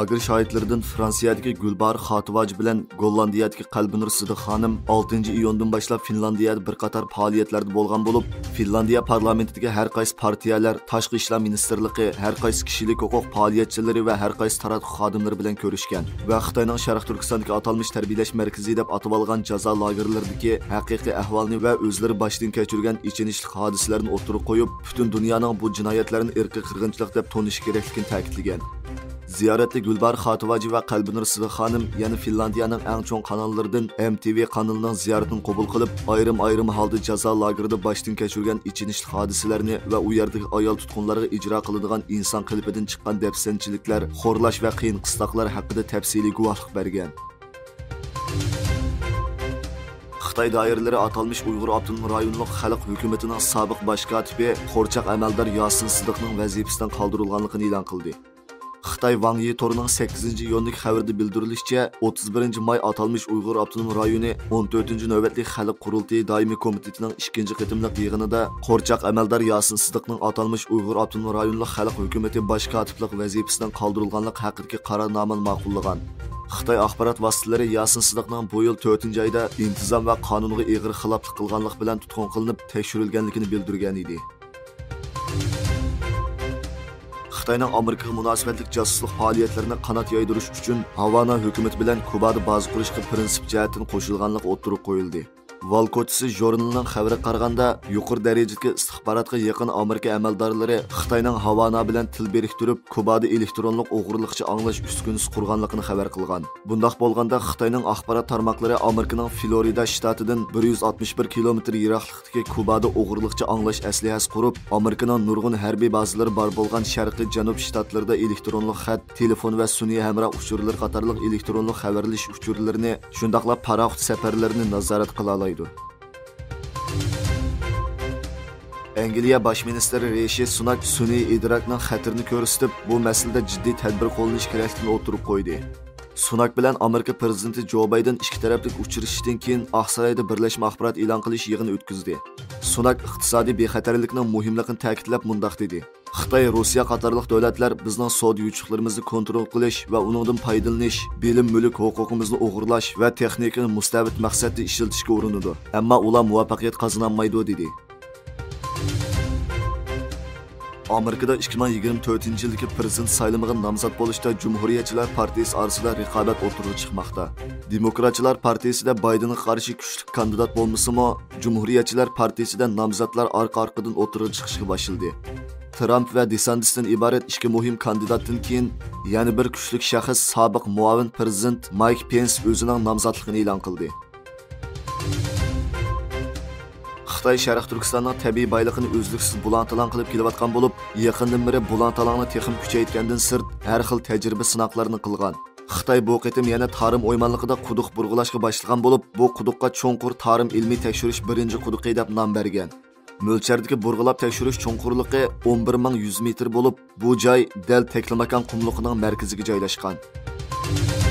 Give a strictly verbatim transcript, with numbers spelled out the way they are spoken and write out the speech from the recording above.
lager şahidleridan Fransiyadagi Gulbar Xativaji bilan Gollandiyadagi Qalbinur Sidiq xonim oltinchi iyundan boshlab Finlandiyada bir qator faoliyatlarda bo'lgan bo'lib, Finlandiya parlamentidagi har qaysi partiyalar, tashqi ishlar ministrligi, har qaysi kishilik huquq faoliyatchilari va har qaysi taratquv xodimlari bilan ko'rishgan va Xitoyning Sharq Turkistondagi atalmish tarbiyalash markazi deb atalgan jazo lagerlaridagi haqiqiy ahvolni va o'zlari boshdan kechirgan ichinishli hodisalarni o'tirib qo'yib, butun dunyoning bu jinoyatlarni irqiy qirg'inchilik deb tonish kerakligini ta'kidlagan. Ziyoratda Gulbar Xativaji va Qalbinur Sidiq xonim yana Finlandiyaning eng cho'ng kanallaridan M T V kanalining ziyoratini qabul qilib, ayrim-ayrim holda jazo lagerida boshdan kechirgan ichinishli hodisalarni va u yerdagi ayol tutqunlarga ijro qilinadigan inson qalbidan chiqqan dafsanchiliklar, xo'rlash va qiyin qistoqlar haqida tafsiliy guvohlik bergan. Xitoy doiralari atalmish Uyg'ur avtonom rayonlik xalq hukumatining sobiq bosh kotibi qo'rchoq amaldor Yosin Sidiqning vazifasidan qoldirilganligini e'lon qildi. Xitoy Wang Yi torining sakkizinchi iyundagi xabarda bildirilishicha, o'ttiz birinchi may atalmish Uyg'ur avtonom rayoni o'n to'rtinchi navbatlik xalq qurultiyi doimiy komitetining ikkinchi qitimliq yig'inida qo'rchoq amaldor Yosin Sidiqning atalmish Uyg'ur avtonom rayonlik xalq hukumati bosh kotiblik vazifasidan qoldirilganligi haqidagi qarornomani ma'qullagan. Xitoy axborot vositalari Yosin Sidiqning bu yil to'rtinchi oyda intizom va qonunga ig'ir xiloflik qilganlik bilan tutqun qilinib tekshirilganligini bildirgan edi. Xitoyning Amerikaga munosabatlik josuslik faoliyatlarini qanot yoydirish uchun Havana hukumati bilan Kubada baza qurishga prinsip jihatdan qo'shilganlik o'tirib qo'yildi. Valkochisi jurnalining xabariga qaraganda, yuqori darajadagi istixborotga yaqin Amerika amaldorlari Xitoyning Havana bilan til biriktirib, Kubada elektronlik o'g'irlikchi anglash uskunasi qurganligini xabar qilgan. Bundaq bo'lganda Xitoyning axborot tarmoqlari Amerikaning Florida shtatidan bir yuz oltmish bir kilometr yiroqlikdagi Kubada o'g'irlikchi anglash aslihasi qurib, Amerikaning nurg'un harbiy bazalari bor bo'lgan Sharqiy Janub shtatlarida elektronlik xat, telefon va sun'iy hamroh uchurlar qatorliq elektronlik xabarlash uchurlarini, shundaqla paraxod safarlarini nazorat qila oladi. Angliya bosh ministri Rishi Sunak sun'iy idrokning xatirini ko'rsatib, bu masalada jiddiy tadbir qo'llanish kerakligini o'tirib qo'ydi. Sunak bilan Amerika prezidenti Joe Biden ikki taraflik uchrashishdan keyin Oqsaroyda birlashma axborot e'lon qilish yig'ini o'tkazdi. Sunak iqtisodiy bexatarlikning muhimligini ta'kidlab mundaq dedi: Xitoy, Rossiya qatorliq davlatlar bizning savdo yutuqlarimizni kontrol qilish va uningdan foydalanish, bilim mulk huquqimizni o'g'irlash va texnikani mustabid maqsadda ishlatishga urinadi. Ammo ular muvaffaqiyat qozonolmaydi dedi. Amerikada ikki ming yigirma to'rtinchi yildagi prezident saylamiga nomzod bo'lishda Cumhuriyetchilar partiyasi orasida raqobat o'tirib chiqmoqda. Demokratchilar partiyasida Baydenga qarshi kuchli kandidat bo'lmasa-mo, Cumhuriyetchilar partiyasida nomzodlar orqa-orqadan o'tirib chiqishga boshladi. Trump va DeSantisdan iborat ikki muhim kandidatdan keyin yana bir kuchli shaxs sobiq muavin prezident Mike Pence o'zining nomzodligini e'lon qildi. Xitoy Sharq Turkistonning tabiiy boyligini uzluksiz bulantalan qilib kelayotgan bo'lib, yaqindan beri bulantalanni texnik kuchaytgandan sirt har xil tajriba sinoqlarini qilgan. Xitoy bu qitim yana tarim o'ymonligida quduq burg'ulashga boshlagan bo'lib, bu quduqqa cho'nqur tarim ilmiy tekshirish birinchi quduqi deb nom bergan. Mo'lchardagi burg'ulab tekshirish cho'nqurligi o'n bir ming yuz metr bo'lib, bu joy dal Teklimakan qumliqining markaziga joylashgan.